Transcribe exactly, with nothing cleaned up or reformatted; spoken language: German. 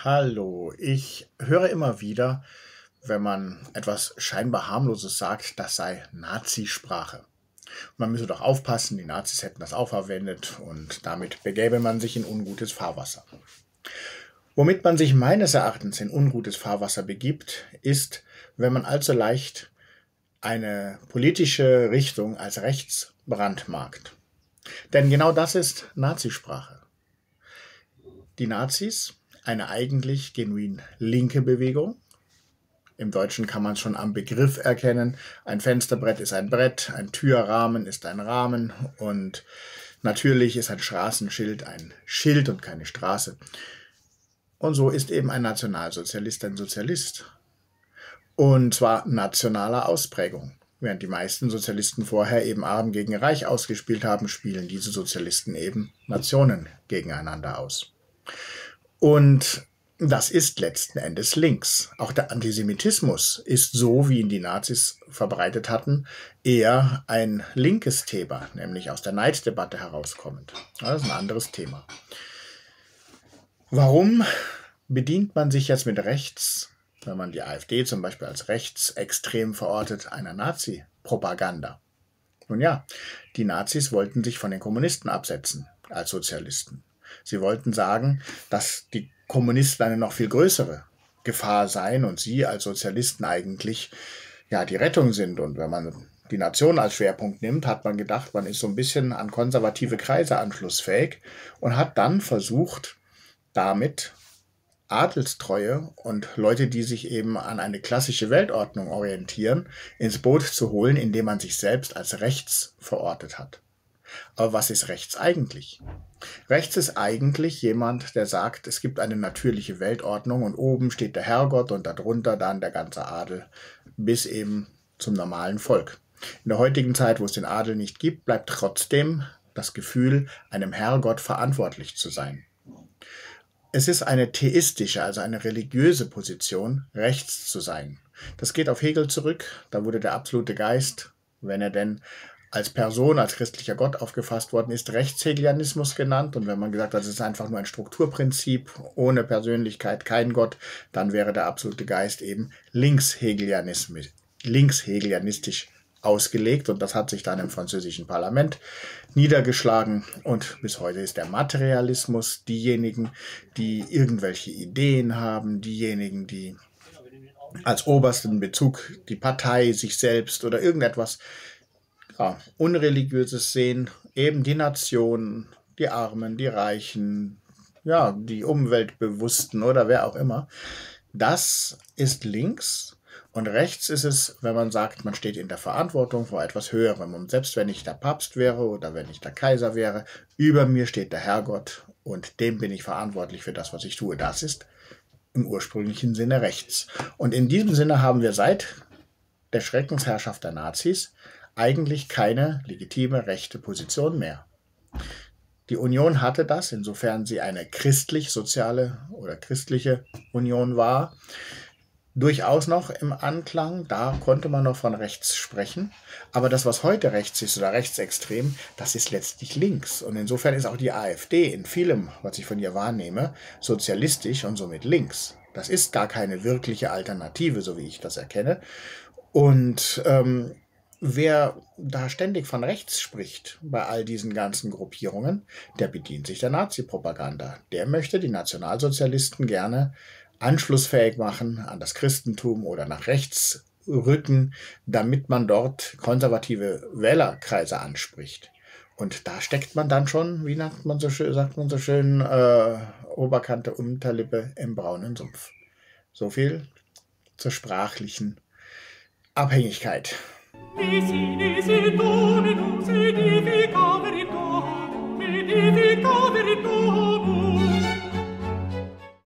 Hallo, ich höre immer wieder, wenn man etwas scheinbar harmloses sagt, das sei Nazisprache. Man müsse doch aufpassen, die Nazis hätten das auch verwendet und damit begäbe man sich in ungutes Fahrwasser. Womit man sich meines Erachtens in ungutes Fahrwasser begibt, ist, wenn man allzu leicht eine politische Richtung als rechts brandmarkt. Denn genau das ist Nazisprache. Die Nazis, eine eigentlich genuin linke Bewegung. Im Deutschen kann man es schon am Begriff erkennen. Ein Fensterbrett ist ein Brett, ein Türrahmen ist ein Rahmen und natürlich ist ein Straßenschild ein Schild und keine Straße. Und so ist eben ein Nationalsozialist ein Sozialist. Und zwar nationaler Ausprägung. Während die meisten Sozialisten vorher eben Arm gegen Reich ausgespielt haben, spielen diese Sozialisten eben Nationen gegeneinander aus. Und das ist letzten Endes links. Auch der Antisemitismus ist so, wie ihn die Nazis verbreitet hatten, eher ein linkes Thema, nämlich aus der Neiddebatte herauskommend. Das ist ein anderes Thema. Warum bedient man sich jetzt mit rechts, wenn man die AfD zum Beispiel als rechtsextrem verortet, einer Nazi-Propaganda? Nun ja, die Nazis wollten sich von den Kommunisten absetzen als Sozialisten. Sie wollten sagen, dass die Kommunisten eine noch viel größere Gefahr seien und sie als Sozialisten eigentlich ja die Rettung sind. Und wenn man die Nation als Schwerpunkt nimmt, hat man gedacht, man ist so ein bisschen an konservative Kreise anschlussfähig und hat dann versucht, damit Adelstreue und Leute, die sich eben an eine klassische Weltordnung orientieren, ins Boot zu holen, indem man sich selbst als rechts verortet hat. Aber was ist rechts eigentlich? Rechts ist eigentlich jemand, der sagt, es gibt eine natürliche Weltordnung und oben steht der Herrgott und darunter dann der ganze Adel bis eben zum normalen Volk. In der heutigen Zeit, wo es den Adel nicht gibt, bleibt trotzdem das Gefühl, einem Herrgott verantwortlich zu sein. Es ist eine theistische, also eine religiöse Position, rechts zu sein. Das geht auf Hegel zurück, da wurde der absolute Geist, wenn er denn als Person, als christlicher Gott aufgefasst worden ist, Rechtshegelianismus genannt. Und wenn man gesagt hat, das ist einfach nur ein Strukturprinzip, ohne Persönlichkeit, kein Gott, dann wäre der absolute Geist eben linkshegelianistisch, linkshegelianistisch ausgelegt. Und das hat sich dann im französischen Parlament niedergeschlagen. Und bis heute ist der Materialismus diejenigen, die irgendwelche Ideen haben, diejenigen, die als obersten Bezug die Partei, sich selbst oder irgendetwas Ja, Unreligiöses sehen, eben die Nationen, die Armen, die Reichen, ja, die Umweltbewussten oder wer auch immer. Das ist links und rechts ist es, wenn man sagt, man steht in der Verantwortung vor etwas Höherem. Und selbst wenn ich der Papst wäre oder wenn ich der Kaiser wäre, über mir steht der Herrgott und dem bin ich verantwortlich für das, was ich tue. Das ist im ursprünglichen Sinne rechts. Und in diesem Sinne haben wir seit der Schreckensherrschaft der Nazis eigentlich keine legitime rechte Position mehr. Die Union hatte das, insofern sie eine christlich-soziale oder christliche Union war, durchaus noch im Anklang. Da konnte man noch von rechts sprechen. Aber das, was heute rechts ist oder rechtsextrem, das ist letztlich links. Und insofern ist auch die AfD in vielem, was ich von ihr wahrnehme, sozialistisch und somit links. Das ist gar keine wirkliche Alternative, so wie ich das erkenne. Und ähm, Wer da ständig von rechts spricht bei all diesen ganzen Gruppierungen, der bedient sich der Nazi-Propaganda. Der möchte die Nationalsozialisten gerne anschlussfähig machen an das Christentum oder nach rechts rücken, damit man dort konservative Wählerkreise anspricht. Und da steckt man dann schon, wie sagt man so schön, sagt man so schön, äh, Oberkante, Unterlippe im braunen Sumpf. So viel zur sprachlichen Abhängigkeit. Wie sie